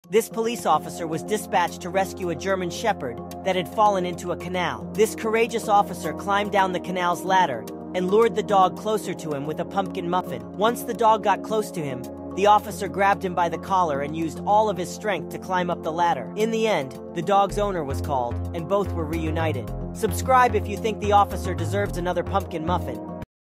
This police officer was dispatched to rescue a German Shepherd that had fallen into a canal. This courageous officer climbed down the canal's ladder and lured the dog closer to him with a pumpkin muffin. Once the dog got close to him, the officer grabbed him by the collar and used all of his strength to climb up the ladder. In the end, the dog's owner was called, and both were reunited. Subscribe if you think the officer deserves another pumpkin muffin.